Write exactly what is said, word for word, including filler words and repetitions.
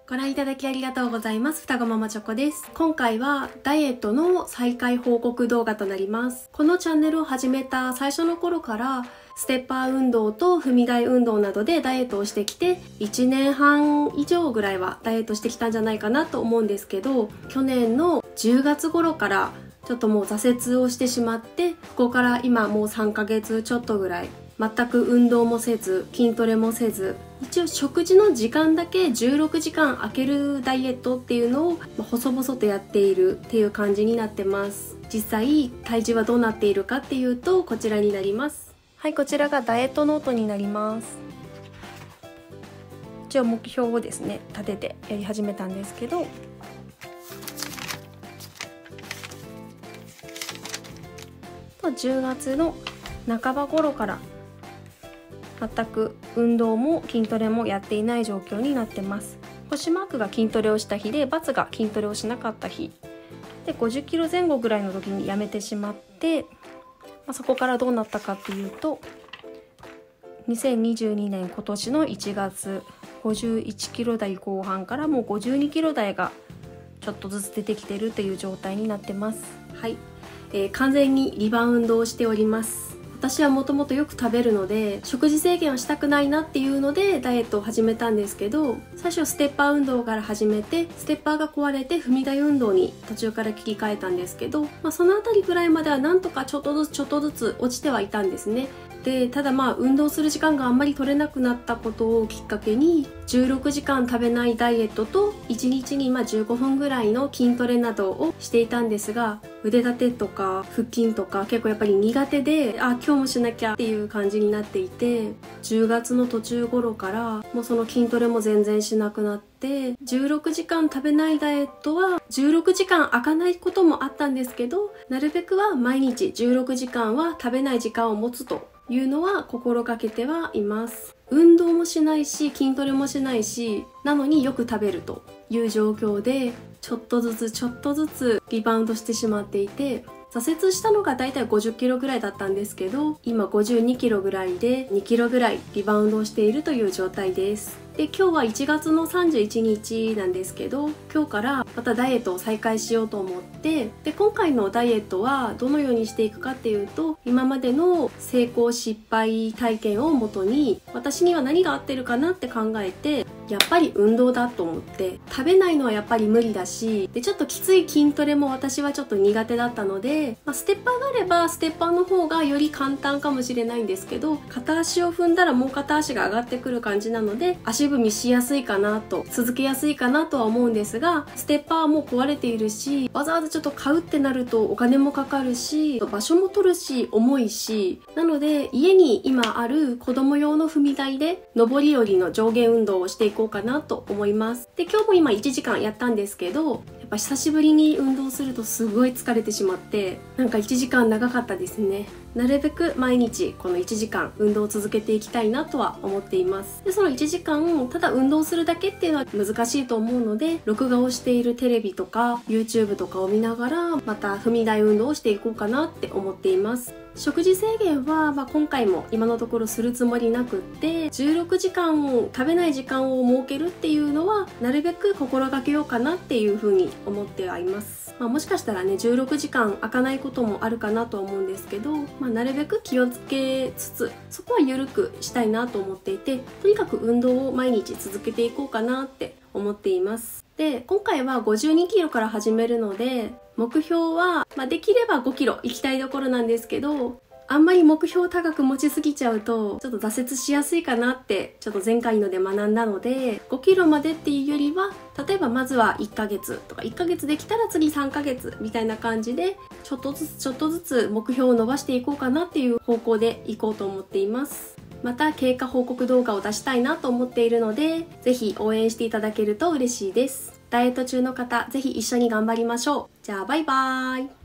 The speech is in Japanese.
ご覧いただきありがとうございます。双子ママチョコです。今回はダイエットの再開報告動画となります。このチャンネルを始めた最初の頃からステッパー運動と踏み台運動などでダイエットをしてきていちねんはん以上ぐらいはダイエットしてきたんじゃないかなと思うんですけど、去年のじゅうがつ頃からちょっともう挫折をしてしまって、ここから今もうさんかげつちょっとぐらい全く運動もせず筋トレもせず、一応食事の時間だけじゅうろくじかん空けるダイエットっていうのを細々とやっているっていう感じになってます。実際体重はどうなっているかっていうとこちらになります。はい、こちらがダイエットノートになります。一応目標をですね立ててやり始めたんですけど、じゅうがつの半ば頃から全く運動も筋トレもやっていない状況になってます。星マークが筋トレをした日で、×が筋トレをしなかった日で、ごじゅっキロぜん後ぐらいの時にやめてしまって、まあ、そこからどうなったかっていうと、にせんにじゅうにねん今年のいちがつごじゅういちキロ台後半からもうごじゅうにキロ台がちょっとずつ出てきてるっていう状態になってます。はい、えー、完全にリバウンドをしております。私はもともとよく食べるので食事制限はしたくないなっていうのでダイエットを始めたんですけど、最初ステッパー運動から始めて、ステッパーが壊れて踏み台運動に途中から切り替えたんですけど、まあ、そのあたりぐらいまではなんとかちょっとずつちょっとずつ落ちてはいたんですね。でただまあ運動する時間があんまり取れなくなったことをきっかけにじゅうろくじかん食べないダイエットといちにちにまあじゅうごふんぐらいの筋トレなどをしていたんですが、腕立てとか腹筋とか結構やっぱり苦手で、あ今日もしなきゃっていう感じになっていて、じゅうがつの途中頃からもうその筋トレも全然しなくなって、じゅうろくじかん食べないダイエットはじゅうろくじかん空かないこともあったんですけど、なるべくは毎日じゅうろくじかんは食べない時間を持つというのは心がけてはいます。運動もしないし筋トレもしないし、なのによく食べるという状況でちょっとずつちょっとずつリバウンドしてしまっていて、挫折したのがだいたいごじゅっキロぐらいだったんですけど、今ごじゅうにキロぐらいでにキロぐらいリバウンドをしているという状態です。で今日はいちがつのさんじゅういちにちなんですけど、今日からまたダイエットを再開しようと思って、で今回のダイエットはどのようにしていくかっていうと、今までの成功失敗体験をもとに私には何が合ってるかなって考えて、やっぱり運動だと思って、食べないのはやっぱり無理だし、でちょっときつい筋トレも私はちょっと苦手だったので、まあ、ステッパーがあればステッパーの方がより簡単かもしれないんですけど、片足を踏んだらもう片足が上がってくる感じなので足踏みしやすいかなと、続けやすいかなとは思うんですが、ステッパーも壊れているし、わざわざちょっと買うってなるとお金もかかるし、場所も取るし重いし、なので家に今ある子供用の踏み台で上り下りの上下運動をしていこうかなと思います。で今日も今いちじかんやったんですけど、やっぱ久しぶりに運動するとすごい疲れてしまって、なんかいちじかん長かったですね。なるべく毎日このいちじかん運動を続けていきたいなとは思っています。でそのいちじかんただ運動するだけっていうのは難しいと思うので、録画をしているテレビとか YouTube とかを見ながらまた踏み台運動をしていこうかなって思っています。食事制限は、まあ、今回も今のところするつもりなくって、じゅうろくじかんを食べない時間を設けるっていうのはなるべく心がけようかなっていうふうに思ってはいます。まあ、もしかしたらねじゅうろくじかん空かないこともあるかなとは思うんですけど、まあ、なるべく気をつけつつそこは緩くしたいなと思っていて、とにかく運動を毎日続けていこうかなって思っています。で今回はごじゅうにキロから始めるので、目標は、まあ、できればごキロ行きたいところなんですけど、あんまり目標高く持ちすぎちゃうとちょっと挫折しやすいかなってちょっと前回ので学んだので、ごキロまでっていうよりは例えばまずはいっかげつとか、いっかげつできたら次さんかげつみたいな感じでちょっとずつちょっとずつ目標を伸ばしていこうかなっていう方向でいこうと思っています。また経過報告動画を出したいなと思っているので、ぜひ応援していただけると嬉しいです。ダイエット中の方、ぜひ一緒に頑張りましょう。じゃあバイバーイ。